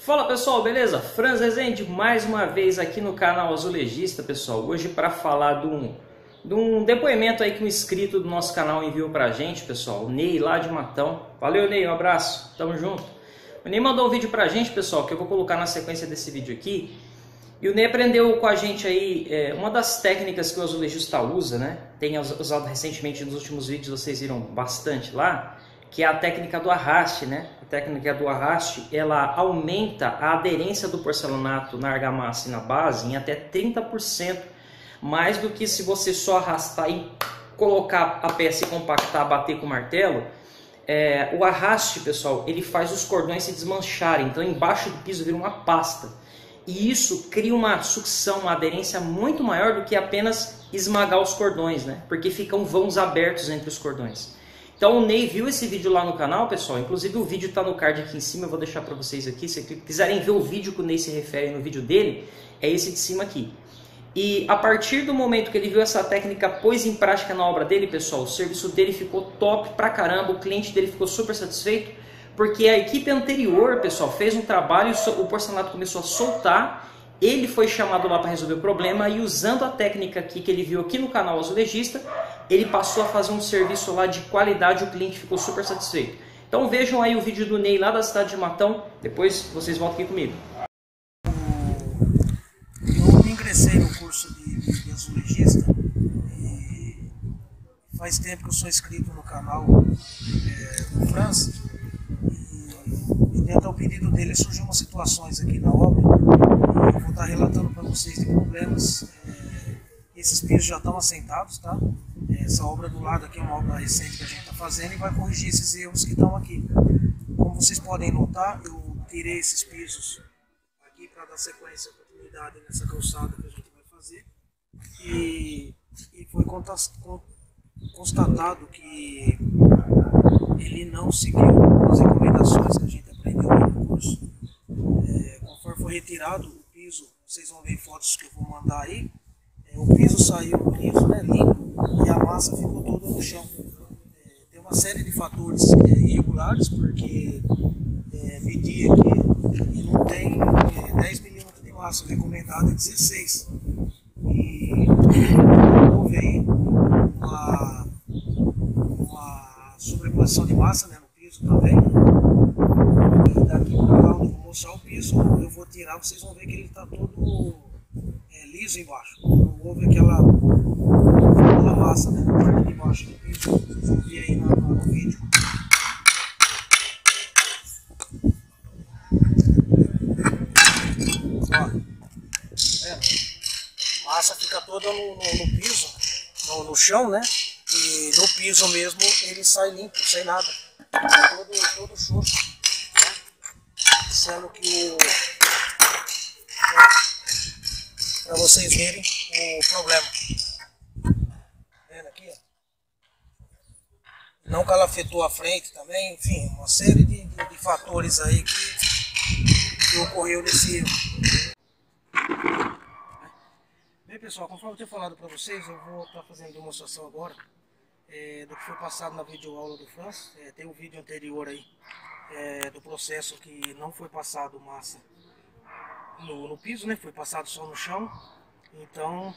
Fala pessoal, beleza? Franz Rezende mais uma vez aqui no canal Azulejista, pessoal. Hoje para falar de um depoimento aí que um inscrito do nosso canal enviou pra gente, pessoal. O Ney lá de Matão. Valeu, Ney, um abraço, tamo junto. O Ney mandou um vídeo pra gente, pessoal, que eu vou colocar na sequência desse vídeo aqui. E o Ney aprendeu com a gente aí uma das técnicas que o azulejista usa, né? Tem usado recentemente nos últimos vídeos, vocês viram bastante lá, que é a técnica do arraste, né? A técnica do arraste, ela aumenta a aderência do porcelanato na argamassa e na base em até 30%, mais do que se você só arrastar e colocar a peça e compactar, bater com o martelo. O arraste, pessoal, ele faz os cordões se desmancharem, então embaixo do piso vira uma pasta. E isso cria uma sucção, uma aderência muito maior do que apenas esmagar os cordões, né? Porque ficam vãos abertos entre os cordões. Então o Ney viu esse vídeo lá no canal, pessoal. Inclusive o vídeo está no card aqui em cima, eu vou deixar para vocês aqui. Se quiserem ver o vídeo que o Ney se refere no vídeo dele, é esse de cima aqui. E a partir do momento que ele viu essa técnica, pôs em prática na obra dele, pessoal, o serviço dele ficou top pra caramba, o cliente dele ficou super satisfeito, porque a equipe anterior, pessoal, fez um trabalho e o porcelanato começou a soltar. Ele foi chamado lá para resolver o problema e usando a técnica aqui que ele viu aqui no canal Azulejista, ele passou a fazer um serviço lá de qualidade e o cliente ficou super satisfeito. Então vejam aí o vídeo do Ney lá da cidade de Matão, depois vocês voltam aqui comigo. Eu ingressei no curso de azulejista e faz tempo que eu sou inscrito no canal do Franz. E dentro do pedido dele surgiu umas situações aqui na obra. Eu vou estar relatando para vocês de problemas. Esses pisos já estão assentados, tá? Essa obra do lado aqui é uma obra recente que a gente está fazendo e vai corrigir esses erros que estão aqui. Como vocês podem notar, eu tirei esses pisos aqui para dar sequência e continuidade nessa calçada que a gente vai fazer. E foi constatado que ele não seguiu as recomendações que a gente aprendeu no curso. Conforme foi retirado o piso, vocês vão ver fotos que eu vou mandar aí. O piso saiu liso, né, limpo, e a massa ficou toda no chão. Tem uma série de fatores irregulares, porque medi aqui e não tem 10 milímetros de massa, recomendado é 16. E houve aí uma sobreposição de massa, né, no piso também. E daqui para lá onde eu vou mostrar o piso, eu vou tirar, vocês vão ver que ele está todo liso embaixo. Houve aquela massa, né, na parte de baixo do piso. Vocês vão ver aí no vídeo. Ó, a massa fica toda no piso, no chão, né? E no piso mesmo ele sai limpo, sem nada. Todo xoxo. Sendo que para vocês verem o problema. Vendo aqui, ó. Não calafetou a frente também, enfim, uma série de fatores aí que ocorreu nesse erro. Bem pessoal, conforme eu tinha falado para vocês, eu vou estar fazendo demonstração agora do que foi passado na videoaula do Franz. Tem um vídeo anterior aí do processo que não foi passado massa no piso, né? Foi passado só no chão. Então,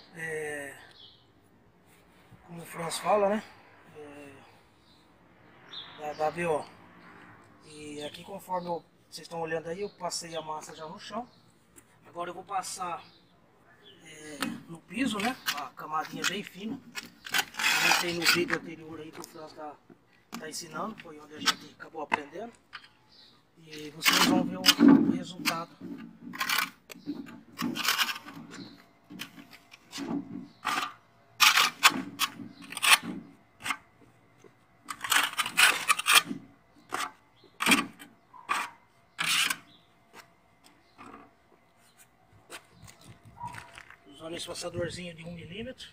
como o Franz fala, né? Da BO. E aqui, conforme vocês estão olhando aí, eu passei a massa já no chão. Agora eu vou passar no piso, né? Uma camadinha bem fina. A gente tem no vídeo anterior aí que o Franz tá ensinando, foi onde a gente acabou aprendendo. E vocês vão ver o resultado. Usando esse passadorzinho de 1 milímetro.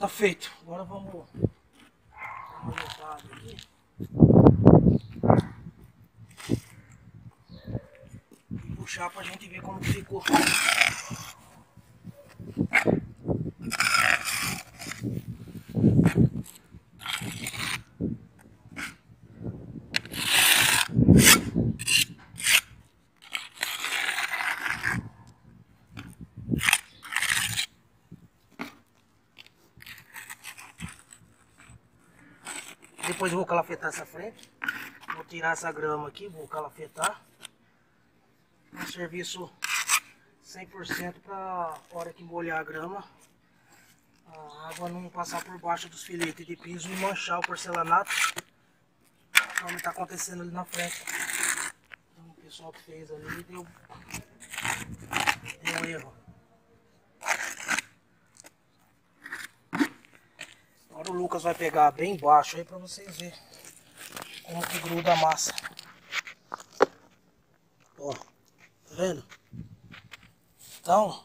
Tá feito. Agora vamos ajeitar aqui. E puxar pra gente ver como ficou. Depois eu vou calafetar essa frente. Vou tirar essa grama aqui, vou calafetar. Um serviço 100% para hora que molhar a grama, a água não passar por baixo dos filetes de piso e manchar o porcelanato, como está acontecendo ali na frente. Então, o pessoal que fez ali deu erro. Agora o Lucas vai pegar bem baixo aí para vocês verem como que gruda a massa. Ó, tá vendo? Então,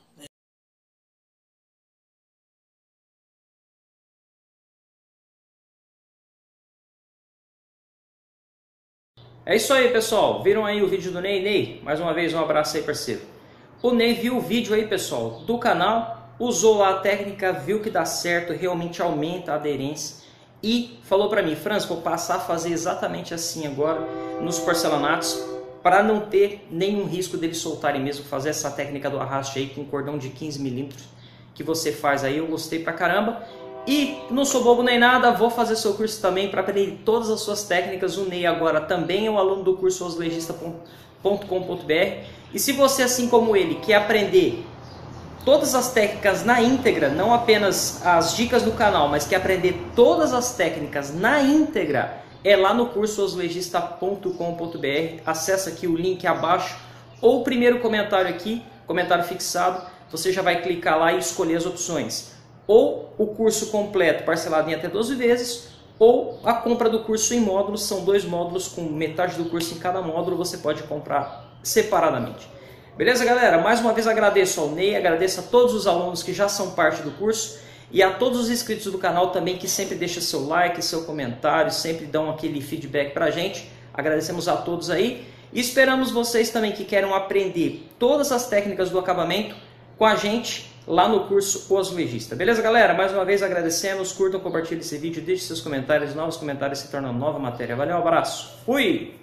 é isso aí, pessoal. Viram aí o vídeo do Ney? Ney, mais uma vez um abraço aí, parceiro. O Ney viu o vídeo aí, pessoal, do canal, usou lá a técnica, viu que dá certo, realmente aumenta a aderência e falou pra mim: Franz, vou passar a fazer exatamente assim agora nos porcelanatos para não ter nenhum risco deles soltarem mesmo, fazer essa técnica do arraste aí com cordão de 15 milímetros que você faz aí. Eu gostei pra caramba. E não sou bobo nem nada, vou fazer seu curso também para aprender todas as suas técnicas. O Ney agora também é um aluno do curso azulejista.com.br. E se você, assim como ele, quer aprender todas as técnicas na íntegra, não apenas as dicas do canal, mas quer aprender todas as técnicas na íntegra, é lá no curso azulejista.com.br. Acesse aqui o link abaixo ou o primeiro comentário aqui, comentário fixado. Você já vai clicar lá e escolher as opções. Ou o curso completo parcelado em até 12 vezes, ou a compra do curso em módulos. São 2 módulos com metade do curso em cada módulo, você pode comprar separadamente. Beleza, galera? Mais uma vez agradeço ao Ney, agradeço a todos os alunos que já são parte do curso e a todos os inscritos do canal também que sempre deixam seu like, seu comentário, sempre dão aquele feedback pra gente. Agradecemos a todos aí e esperamos vocês também que queiram aprender todas as técnicas do acabamento com a gente lá no curso O Azulejista. Beleza, galera? Mais uma vez agradecemos, curtam, compartilhem esse vídeo, deixem seus comentários, novos comentários se tornam nova matéria. Valeu, um abraço, fui!